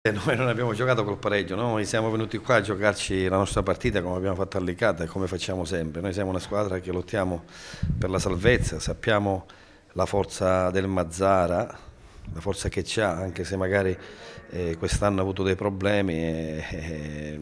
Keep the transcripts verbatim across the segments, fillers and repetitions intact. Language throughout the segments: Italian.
Noi non abbiamo giocato col pareggio, no? Noi siamo venuti qua a giocarci la nostra partita come abbiamo fatto a Licata e come facciamo sempre. Noi siamo una squadra che lottiamo per la salvezza, sappiamo la forza del Mazzara, la forza che c'ha, anche se magari eh, quest'anno ha avuto dei problemi e, e,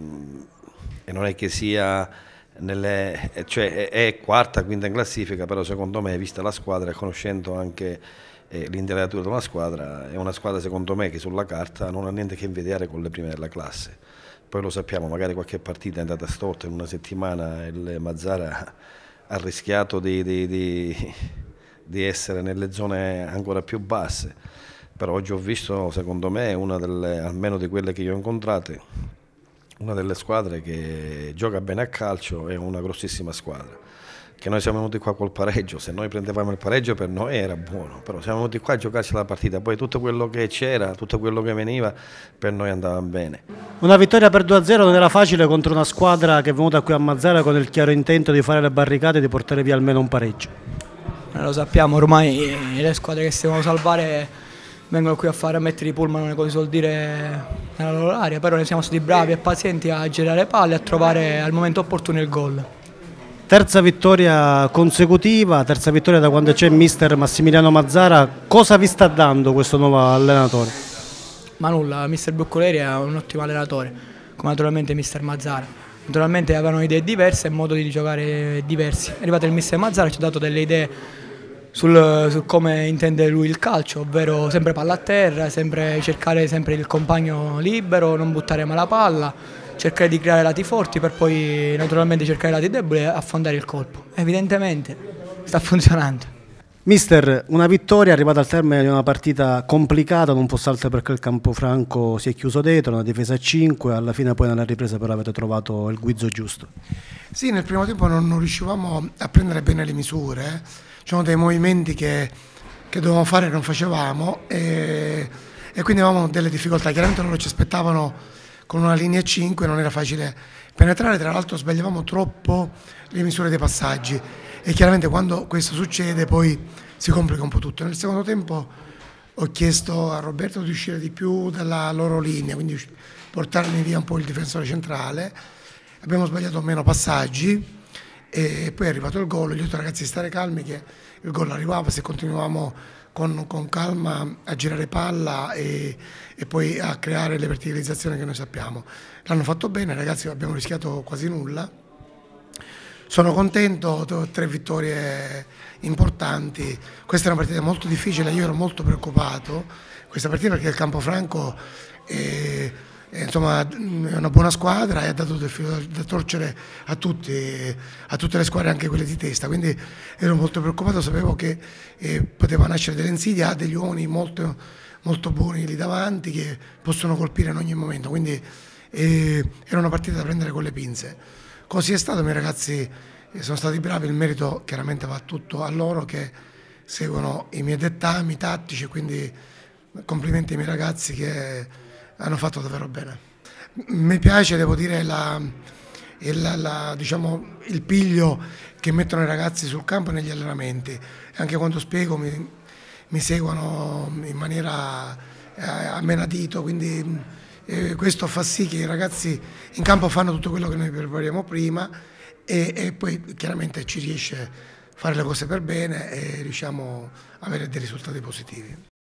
e non è che sia nelle, cioè è, è quarta, quinta in classifica, però secondo me, vista la squadra e conoscendo anche eh, l'intelaiatura di una squadra, è una squadra secondo me che sulla carta non ha niente che invidiare con le prime della classe. Poi lo sappiamo, magari qualche partita è andata storta in una settimana, il Mazzara ha rischiato di, di, di, di essere nelle zone ancora più basse, però oggi ho visto secondo me una delle, almeno di quelle che io ho incontrate, una delle squadre che gioca bene a calcio, è una grossissima squadra. Che noi siamo venuti qua col pareggio, se noi prendevamo il pareggio per noi era buono, però siamo venuti qua a giocarci la partita, poi tutto quello che c'era, tutto quello che veniva per noi andava bene. Una vittoria per due a zero non era facile contro una squadra che è venuta qui a Mazzara con il chiaro intento di fare le barricate e di portare via almeno un pareggio. Lo sappiamo, ormai le squadre che si devono salvare vengono qui a fare a mettere i pullman, come si suol dire, nella loro area, però noi siamo stati bravi e pazienti a girare le palle e a trovare al momento opportuno il gol. Terza vittoria consecutiva, terza vittoria da quando c'è mister Massimiliano Mazzara. Cosa vi sta dando questo nuovo allenatore? Ma nulla, mister Buccoleri è un ottimo allenatore, come naturalmente mister Mazzara. Naturalmente avevano idee diverse e modo di giocare diversi. È arrivato il mister Mazzara, ci ha dato delle idee sul, su come intende lui il calcio, ovvero sempre palla a terra, sempre cercare sempre il compagno libero, non buttare mai la palla, cercare di creare lati forti per poi naturalmente cercare lati deboli e affondare il colpo. Evidentemente sta funzionando. Mister, una vittoria arrivata al termine di una partita complicata, non fosse altro perché il Campofranco si è chiuso dietro, una difesa a cinque, alla fine poi nella ripresa però avete trovato il guizzo giusto. Sì, nel primo tempo non, non riuscivamo a prendere bene le misure, c'erano dei movimenti che, che dovevamo fare e non facevamo e, e quindi avevamo delle difficoltà, chiaramente loro ci aspettavano con una linea cinque, non era facile penetrare, tra l'altro sbagliavamo troppo le misure dei passaggi e chiaramente quando questo succede poi si complica un po' tutto. Nel secondo tempo ho chiesto a Roberto di uscire di più dalla loro linea, quindi portarmi via un po' il difensore centrale, abbiamo sbagliato meno passaggi e poi è arrivato il gol. Gli ho detto ragazzi stare calmi che il gol arrivava, se continuavamo con, con calma a girare palla e, e poi a creare le verticalizzazioni che noi sappiamo. L'hanno fatto bene ragazzi, abbiamo rischiato quasi nulla. Sono contento, tre vittorie importanti, questa è una partita molto difficile, io ero molto preoccupato, questa partita perché il Campofranco è, è, insomma, è una buona squadra e ha dato del filo da torcere a, tutti, a tutte le squadre, anche quelle di testa, quindi ero molto preoccupato, sapevo che eh, poteva nascere delle insidie, ha degli uomini molto, molto buoni lì davanti che possono colpire in ogni momento, quindi eh, era una partita da prendere con le pinze. Così è stato, i miei ragazzi sono stati bravi, il merito chiaramente va tutto a loro che seguono i miei dettami tattici, quindi complimenti ai miei ragazzi che hanno fatto davvero bene. Mi piace, devo dire, la, la, la, diciamo, il piglio che mettono i ragazzi sul campo e negli allenamenti, anche quando spiego mi, mi seguono in maniera eh, amenadito, quindi Eh, questo fa sì che i ragazzi in campo fanno tutto quello che noi prepariamo prima e, e poi chiaramente ci riesce a fare le cose per bene e riusciamo a avere dei risultati positivi.